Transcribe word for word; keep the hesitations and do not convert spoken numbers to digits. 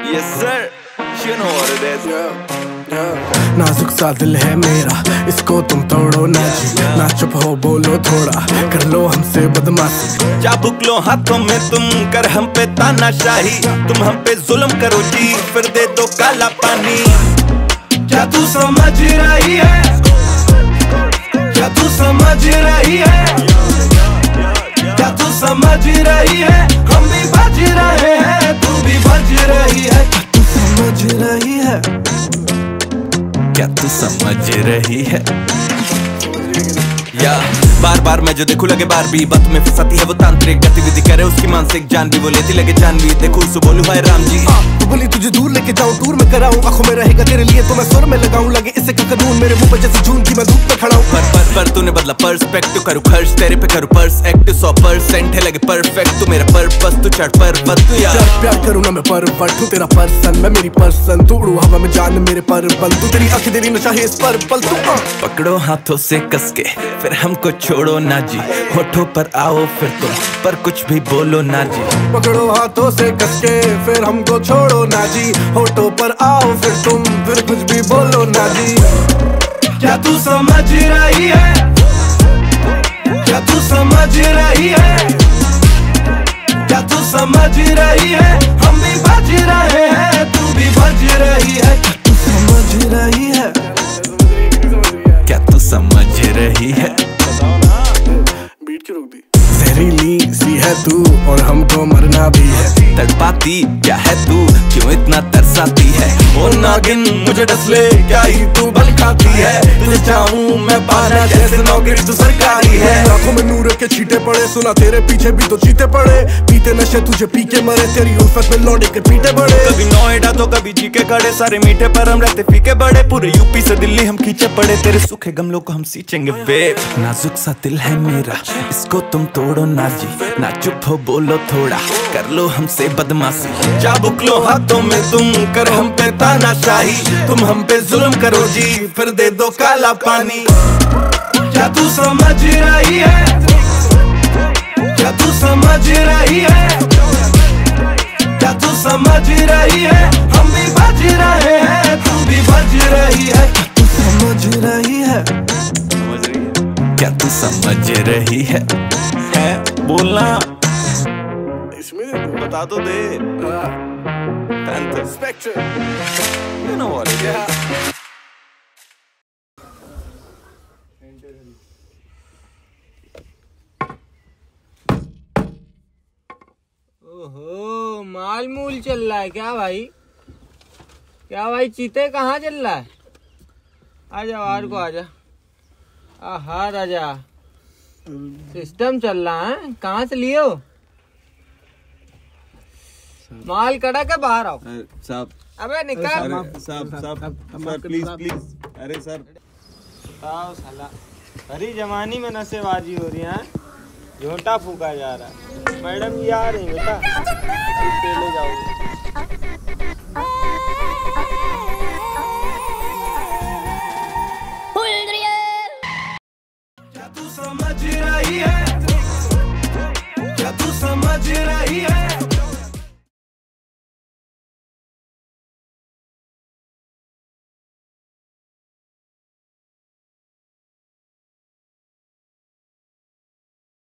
Yes sir, you know what it is. Yeah, yeah. नाजुक सा दिल है मेरा, इसको तुम तोड़ो ना जी। ना चुप हो बोलो थोड़ा, कर लो हमसे बदमाशी। चाबुक लो हाथों में तुम, कर हम पे तानाशाही। तुम हम पे जुल्म करो जी, फिर दे दो काला पानी। क्या तू समझ रही है? क्या तू समझ रही है? क्या तू समझ रही है? हम भी बज रहे हैं, तू भी बज रही है। तू समझ रही है? क्या तू समझ रही है? या बार बार मैं जो देखूं लगे बार भी बात में फंसाती है वो तांत्रिक गतिविधि करे उसकी मानसिक जान भी वो लेती लगे जानवी। देखूं सो बोलूं हाय राम जी। तो बोली तुझे दूर लेके जाऊं, दूर में कराऊं, आंखों में रहेगा तेरे लिए तो मैं सुर में लगाऊं। लगे इससे का कानून मेरे मुंह पे जैसे जून की मैं धूप पे खड़ा हूं। पर पर पर तूने बदला पर्सपेक्टिव, करूं खर्च तेरे पे करूं पर्स एक्टिव। सौ परसेंट है लगे परफेक्ट तू मेरा पर्पस, तू चढ़ पर बस तू यार प्यार करूं ना मैं परवट, तू तेरा पर्सन मैं मेरी पर्सन। तू उड़ू हवा में जान मेरे पर बल, तू तेरी आंखें तेरी नशा है इस पर पल। तू पकड़ो हाथों से कस के फिर हमको छोड़ो ना जी। होठों पर आओ फिर तुम, पर कुछ भी बोलो ना जी। पकड़ो हाथों से कस के फिर हमको छोड़ो ना जी। होठों पर आओ फिर तुम, फिर कुछ भी बोलो ना जी। क्या तू समझ रही है? क्या तू समझ रही है? क्या तू समझ रही है? हम भी बज रहे हैं, तू भी बज रही है। तू समझ रही है? क्या तू समझ रही है? बीट क्यों रोक दी? जहरीली सी है तू और हमको मरना भी है। तड़पाती क्या है तू, क्यों इतना तरसाती है? ओ नागिन मुझे डस ले, क्या ही तू बल खाती है? तुझे चाहूं मैं पाना जैसे नौकरी तू सरकारी है। आंखों में नूर के छींटे पड़े, सुना तेरे पीछे भी तो चीते पड़े। पीते नशे तुझे पी के मरे, तेरी उल्फत में लौटे के पीटे बड़े। कभी नोएडा तो कभी जी के खड़े, सारे मीठे पर हम रहते फीके बड़े। पूरे यूपी से दिल्ली हम खींचे पड़े, तेरे सूखे गमलों को हम सींचेंगे वे। नाजुक सा दिल है मेरा, इसको तुम तोड़ो ना जी। ना चुप हो बोलो थोड़ा, कर लो हमसे बदमाशी। चाबुक लो हाथों में तुम, कर हम पे तानाशाही। तुम हम पे जुल्म करो जी, फिर दे दो काला पानी। क्या तू समझ रही है? क्या तू समझ रही है? क्या तू समझ रही है? हम भी बज रहे हैं, तू भी बज रही है। तू समझ रही है? समझ रही है? क्या तू समझ रही है? है बोलना इसमें बता तो दे। Spectre. You know what it is. ओहो, माल मूल चल रहा है क्या भाई? क्या भाई चीते कहाँ चल रहा है? आजा बाहर को आजा। आहा राजा, सिस्टम चल रहा है। कहाँ से लिए हो? माल कड़ा के बाहर आओ साहब। अबे निकाल। साहब साहब सर प्लीज प्लीज। अरे सर आओ साला, हरी जवानी में नशेबाजी हो रही है, झोंटा फूका जा रहा है। मैडम जी आ रही बेटा, ले जाओ। क्या तू समझ रही है? क्या तू समझ रही है?